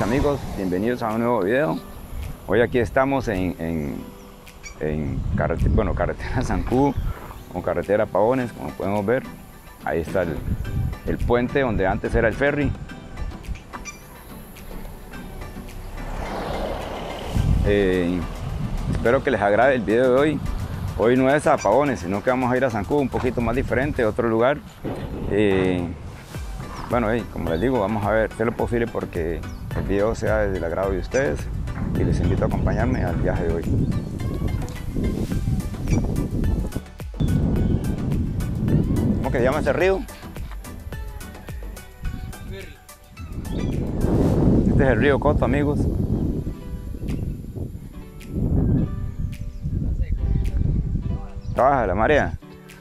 amigos, bienvenidos a un nuevo video. Hoy aquí estamos en carretera Zancú o carretera Pavones, como podemos ver. Ahí está el puente donde antes era el ferry. Espero que les agrade el video de hoy. Hoy no es a Pavones, sino que vamos a ir a Zancú, un poquito más diferente, otro lugar. Bueno, como les digo, vamos a hacer lo posible porque el video sea del agrado de ustedes y les invito a acompañarme al viaje de hoy. ¿Cómo que se llama ese río? Este es el río Coto, amigos. Está baja la marea.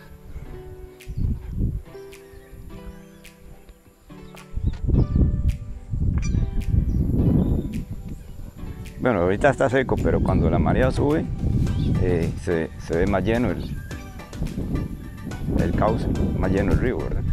Bueno, ahorita está seco, pero cuando la marea sube, se ve más lleno el cauce, más lleno el río, ¿verdad?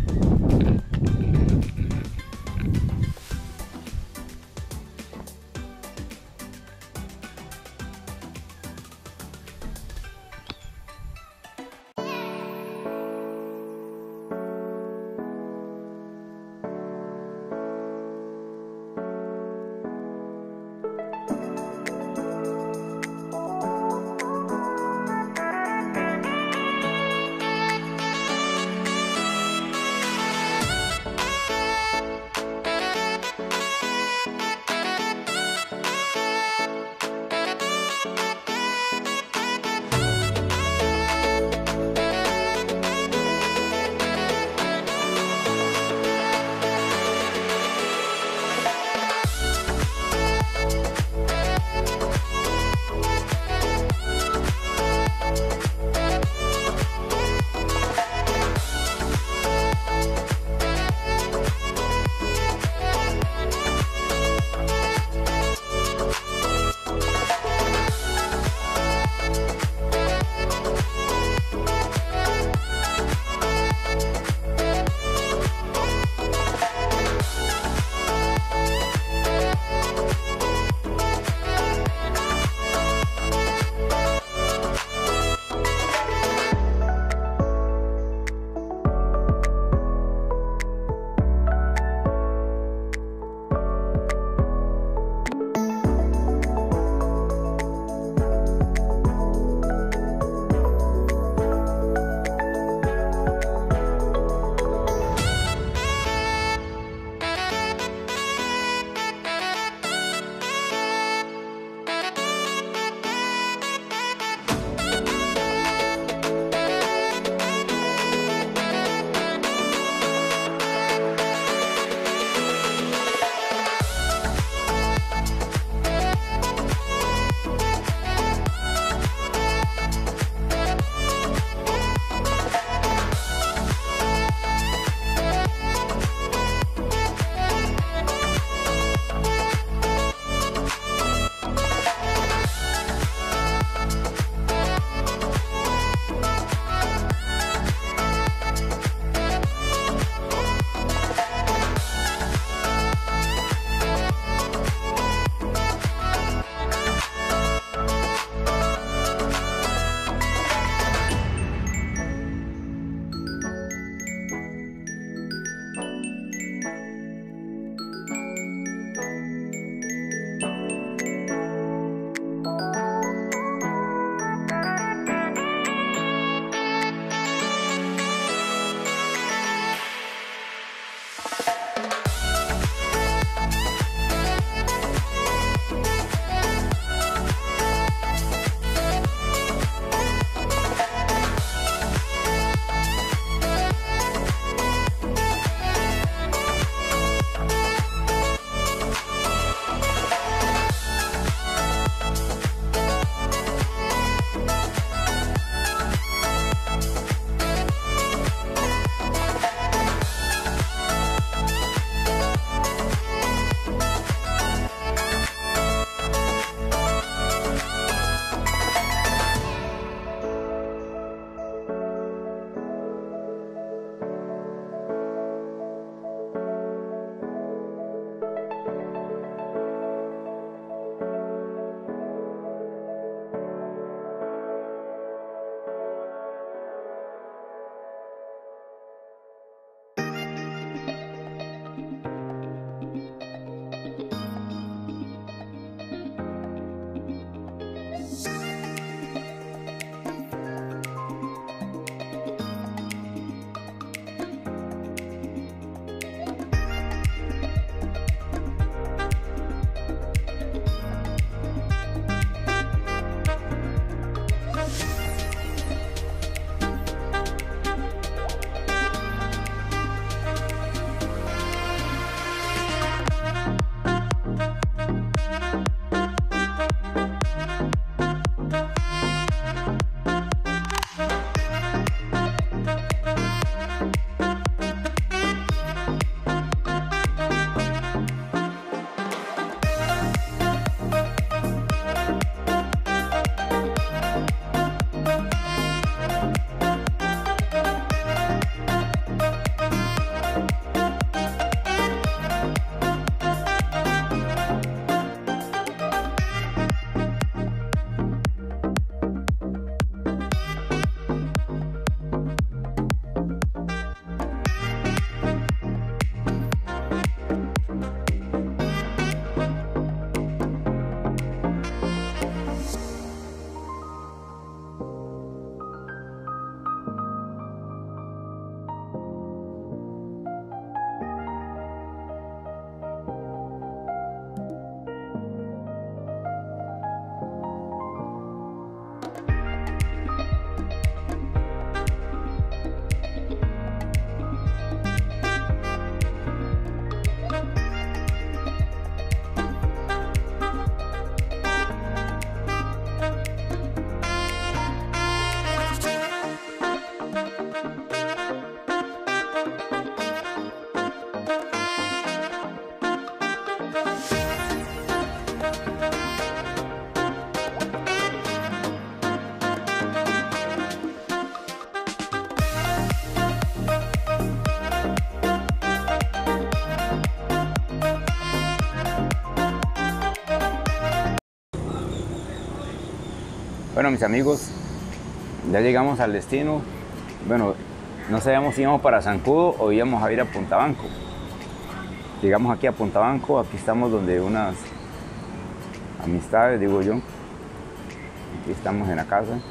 Bueno, mis amigos, ya llegamos al destino. Bueno, no sabíamos si íbamos para Zancudo o íbamos a ir a Puntabanco. Llegamos aquí a Puntabanco, aquí estamos donde unas amistades, digo yo. Aquí estamos en la casa.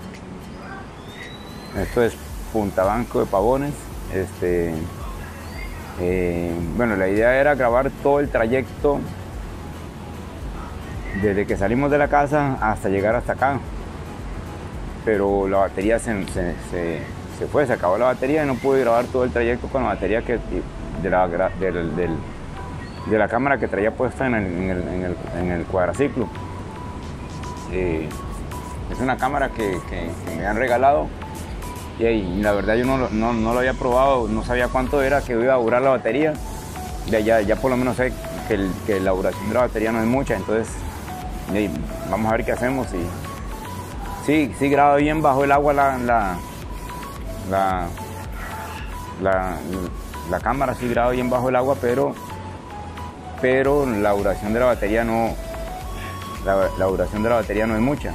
Esto es Puntabanco de Pavones. Bueno, la idea era grabar todo el trayecto desde que salimos de la casa hasta llegar hasta acá. Pero la batería se fue, se acabó la batería y no pude grabar todo el trayecto con la batería de la cámara que traía puesta en el cuadraciclo. Es una cámara que me han regalado y la verdad yo no lo había probado, no sabía cuánto era que iba a durar la batería. Ya por lo menos sé que la duración de la batería no es mucha, entonces vamos a ver qué hacemos. Sí graba bien bajo el agua la cámara, sí graba bien bajo el agua, pero la duración de la batería no, la duración de la batería no es mucha.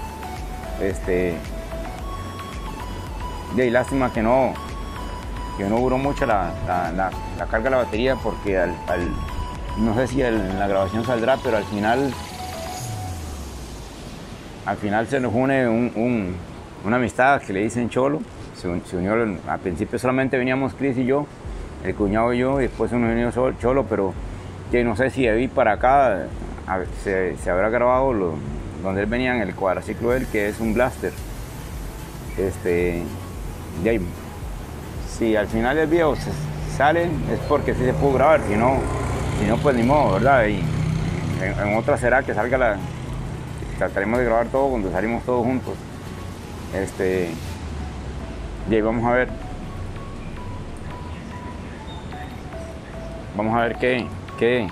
Y lástima que no duró mucho la carga de la batería, porque no sé si en la grabación saldrá, pero al final se nos une una amistad que le dicen Cholo. Se unió, al principio solamente veníamos Chris y yo, el cuñado y yo, y después se nos unió Cholo, pero ya no sé si de ahí para acá se habrá grabado donde él venía en el cuadraciclo de él, que es un Blaster. Y ahí, si al final del video sale, es porque sí se pudo grabar, si no pues ni modo, ¿verdad? Y en otra será que salga trataremos de grabar todo cuando salimos todos juntos. Y ahí vamos a ver qué.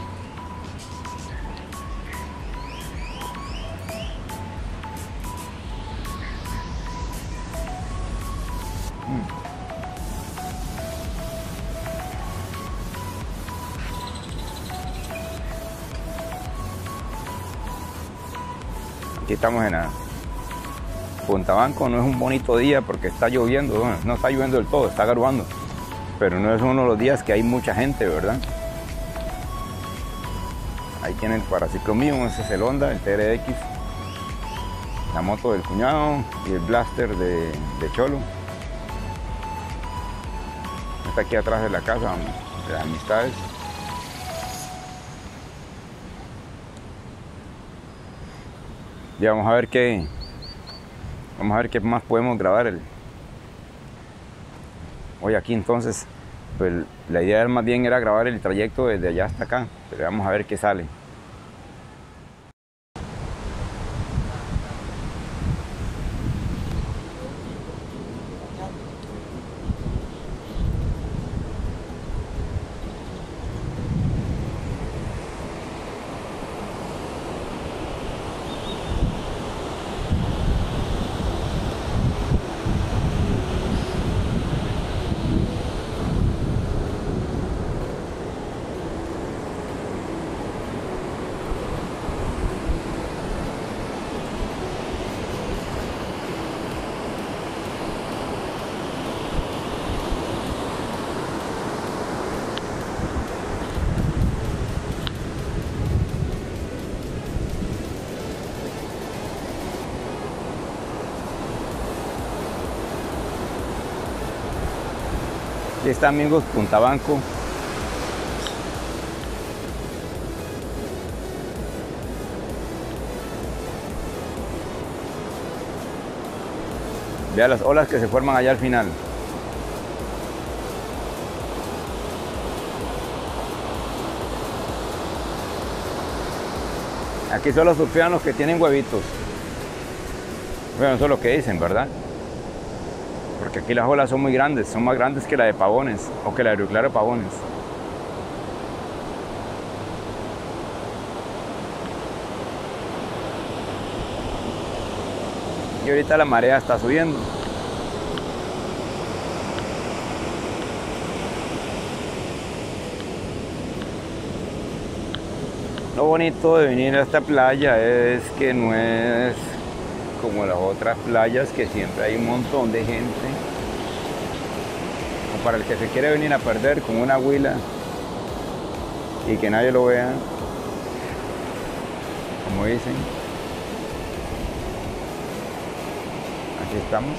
Aquí estamos en Puntabanco. No es un bonito día porque está lloviendo. Bueno, no está lloviendo del todo, está garuando, pero no es uno de los días que hay mucha gente, ¿verdad? Ahí tiene el cuadraciclo mío, ese es el Honda, el TRX, la moto del cuñado y el Blaster de Cholo. Está aquí atrás de la casa de las amistades. Ya vamos a ver qué más podemos grabar hoy aquí. Entonces, pues la idea más bien era grabar el trayecto desde allá hasta acá, pero vamos a ver qué sale. Aquí está, amigos, Puntabanco. Vea las olas que se forman allá al final. Aquí solo surfean los que tienen huevitos. Bueno, eso es lo que dicen, ¿verdad? Porque aquí las olas son muy grandes, son más grandes que la de Pavones o que la de Río Claro de Pavones. Y ahorita la marea está subiendo. Lo bonito de venir a esta playa es que no es como las otras playas que siempre hay un montón de gente. O para el que se quiere venir a perder con una huila y que nadie lo vea, como dicen. Aquí estamos.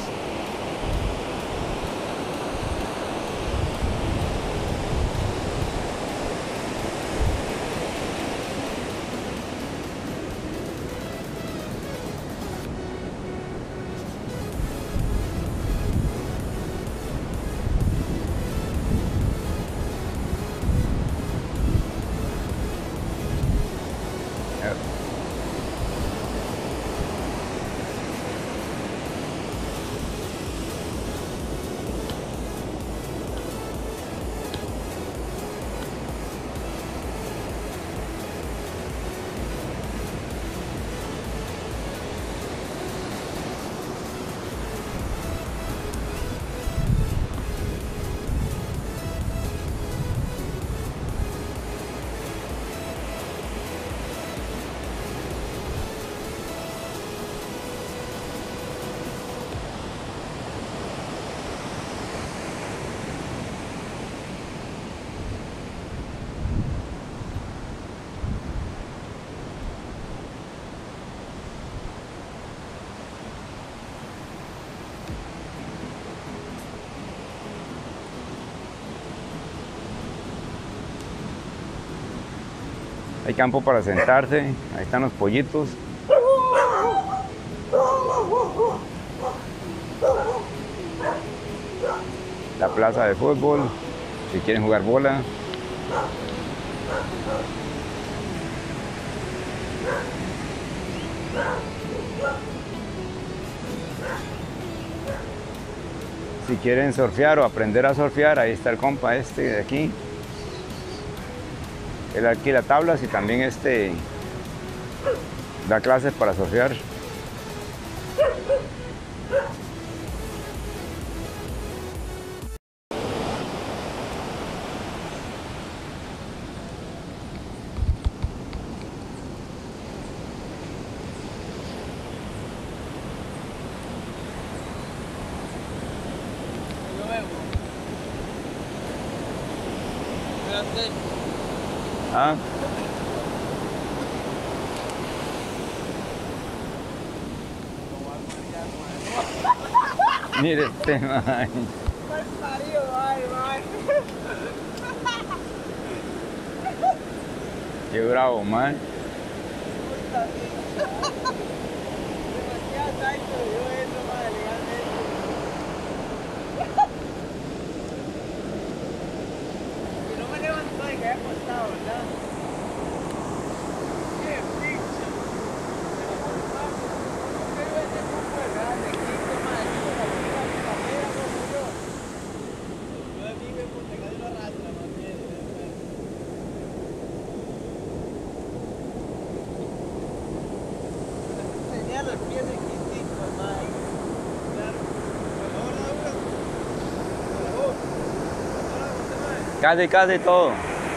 Hay campo para sentarse, ahí están los pollitos. La plaza de fútbol, si quieren jugar bola. Si quieren surfear o aprender a surfear, ahí está el compa este de aquí. Él alquila tablas y también da clases para surfear. ¿Ah? Mire este man. Qué bravo, man. Casi todo.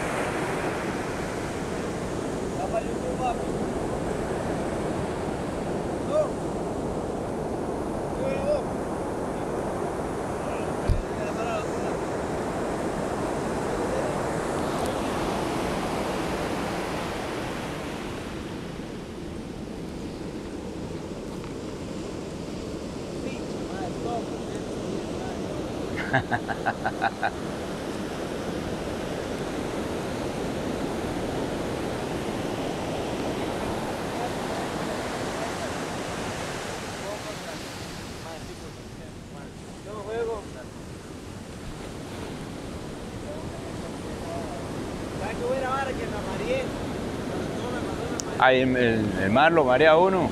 Ahí el mar lo marea uno.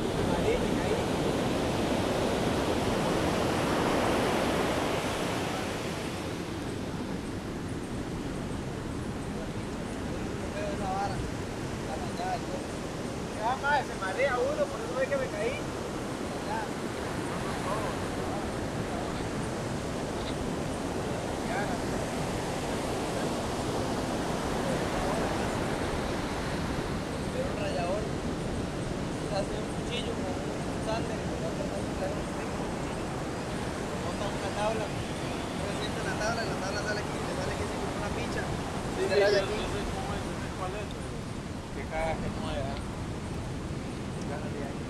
Se marea uno, por eso ve que me caí. Un rallador, hace un cuchillo. en la tabla sale 15, sale 15 como una picha. Sí, Se la de yo aquí. no sé cómo es, no sé cuál es, pero qué caja que no hay, ¿ah? ¿Qué caja de ahí?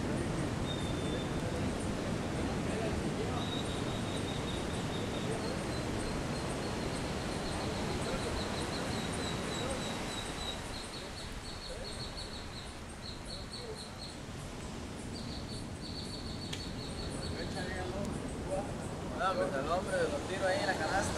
No, pues el hombre de los tiros ahí en la canasta.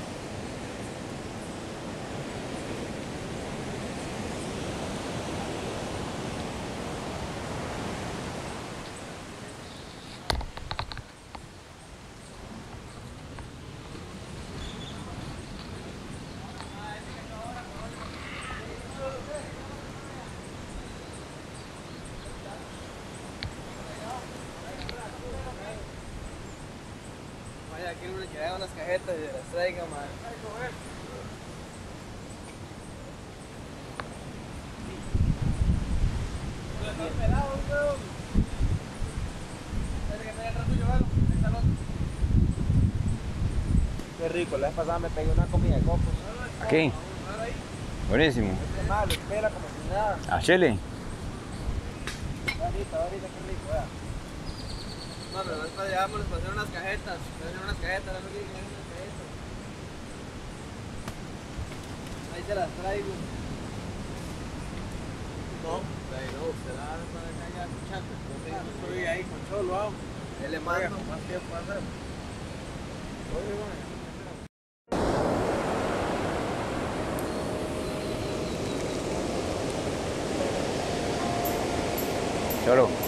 Vaya, aquí uno le quedan unas cajetas y se las traiga, man. Qué rico, la vez pasada me pegué una comida de cocos. Aquí. Buenísimo. Este malo, espera como si nada. ¿A Chile? Ahorita, qué rico, vea. No, pero después llevamos para hacer unas cajetas. Para hacer unas cajetas, no me quieren hacer unas cajetas. Ahí se las traigo. No, pero usted la va para acá ya escuchando. Yo estoy ahí con Cholo, vamos. Él le mando. Más tiempo hacer. Oye, bueno. Cholo.